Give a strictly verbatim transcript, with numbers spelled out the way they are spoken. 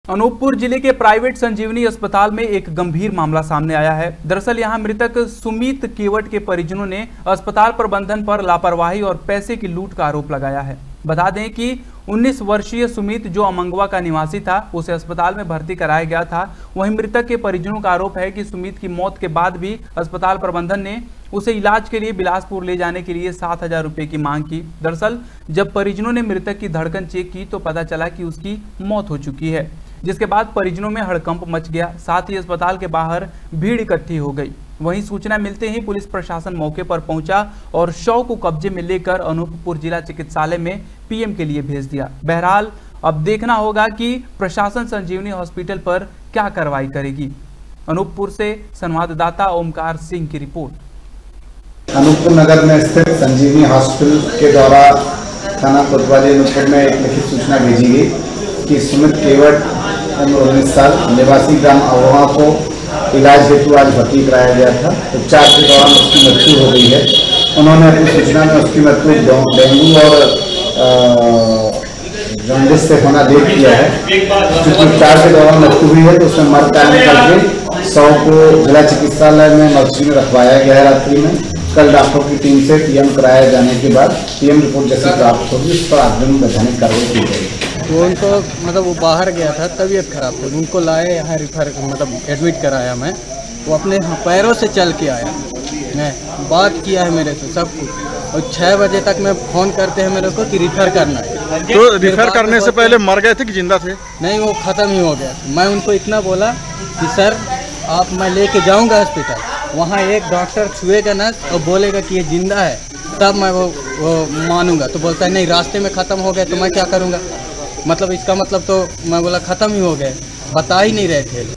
अनूपपुर जिले के प्राइवेट संजीवनी अस्पताल में एक गंभीर मामला सामने आया है। दरअसल यहां मृतक सुमित केवट के परिजनों ने अस्पताल प्रबंधन पर लापरवाही और पैसे की लूट का आरोप लगाया है। बता दें कि उन्नीस वर्षीय सुमित जो अमंगवा का निवासी था, उसे अस्पताल में भर्ती कराया गया था। वहीं मृतक के परिजनों का आरोप है कि सुमित की मौत के बाद भी अस्पताल प्रबंधन ने उसे इलाज के लिए बिलासपुर ले जाने के लिए सात हजार रुपये की मांग की। दरअसल जब परिजनों ने मृतक की धड़कन चेक की तो पता चला कि उसकी मौत हो चुकी है, जिसके बाद परिजनों में हड़कंप मच गया। साथ ही अस्पताल के बाहर भीड़ इकट्ठी हो गई। वहीं सूचना मिलते ही पुलिस प्रशासन मौके पर पहुंचा और शव को कब्जे में लेकर अनूपपुर जिला चिकित्सालय में पीएम के लिए भेज दिया। बहरहाल अब देखना होगा कि प्रशासन संजीवनी हॉस्पिटल पर क्या कार्रवाई करेगी। अनूपपुर से संवाददाता ओमकार सिंह की रिपोर्ट। अनूपपुर नगर में स्थित संजीवनी हॉस्पिटल के द्वारा थाना कोतवाली अनूपपुर में एक लिखित सूचना भेजी गई कि सुमित केवट उम्र उन्नीस साल निवासी ग्राम अमंगवा को इलाज हेतु आज भर्ती कराया गया था। उपचार के दौरान उसकी मृत्यु हो गई है। उन्होंने अपनी सूचना में उसकी मृत्यु डेंगू और जॉन्डिस से होना देख किया है। क्योंकि उपचार के दौरान मृत्यु हुई है तो उसमें मर्ग काटने करके शव को जिला चिकित्सालय में मर्चरी में रखवाया गया है। रात्रि में कल डॉक्टरों की टीम से पीएम कराए जाने के बाद पीएम रिपोर्ट जैसे प्राप्त होगी उस पर आगे वैधानिक कार्रवाई की जाएगी। तो उनको मतलब वो बाहर गया था, तबीयत खराब थी, उनको लाए यहाँ रिफर मतलब एडमिट कराया मैं। वो अपने पैरों से चल के आया, मैं बात किया है मेरे से सब कुछ। और छः बजे तक मैं फ़ोन करते हैं मेरे को कि रिफ़र करना है। तो रिफ़र करने से पहले मर गए थे कि जिंदा थे? नहीं, वो ख़त्म ही हो गया। मैं उनको इतना बोला कि सर आप मैं लेके जाऊंगा हॉस्पिटल, वहाँ एक डॉक्टर छुएगा ना और बोलेगा कि ये जिंदा है तब मैं वो, वो मानूंगा। तो बोलता है नहीं, रास्ते में ख़त्म हो गया तो मैं क्या करूँगा। मतलब इसका मतलब तो मैं बोला ख़त्म ही हो गए, बता ही नहीं रहे थे।